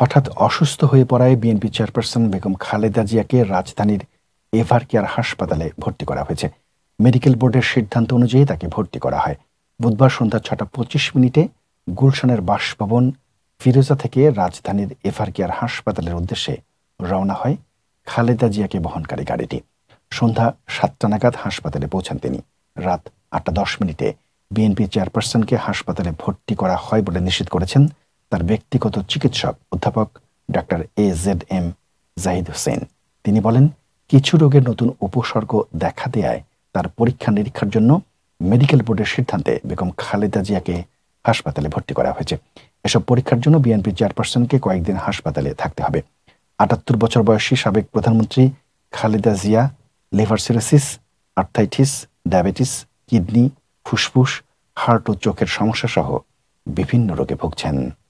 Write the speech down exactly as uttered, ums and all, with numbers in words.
হঠাৎ অসুস্থ হয়ে পড়ায় বিএনপি চেয়ারপারসন বেগম খালেদা জিয়াকে রাজধানীর এভার কেয়ার হাসপাতালে ভর্তি করা হয়েছে। মেডিকেল বোর্ডের সিদ্ধান্ত অনুযায়ী তাকে ভর্তি করা হয়। বুধবার সন্ধ্যা ছটা পঁচিশ মিনিটে গুলশানের বাসভবন ফিরোজা থেকে রাজধানীর এভার কেয়ার হাসপাতালের উদ্দেশ্যে রওনা হয় খালেদা জিয়াকে বহনকারী গাড়িটি। সন্ধ্যা সাতটা নাগাদ হাসপাতালে পৌঁছান তিনি। রাত আটটা দশ মিনিটে বিএনপি চেয়ারপারসনকে হাসপাতালে ভর্তি করা হয় বলে নিশ্চিত করেছেন তার ব্যক্তিগত চিকিৎসক অধ্যাপক ডাক্তার A Z M Zahid Hossain. তিনি বলেন, কিছু রোগের নতুন উপসর্গ দেখা দেয়ায় তার পরীক্ষা নিরীক্ষার জন্য মেডিকেল বোর্ডের সিদ্ধান্তে বেগম খালেদা জিয়াকে হাসপাতালে ভর্তি করা হয়েছে। এসব পরীক্ষার জন্য বিএনপি চেয়ারপারসনকে কয়েকদিন হাসপাতালে থাকতে হবে। আটাত্তর বছর বয়সী সাবেক প্রধানমন্ত্রী Khaleda Zia liver cirrhosis, arthritis, diabetes, kidney, ফুসফুস, হার্ট ও চোখের সমস্যা সহ বিভিন্ন রোগে ভুগছেন।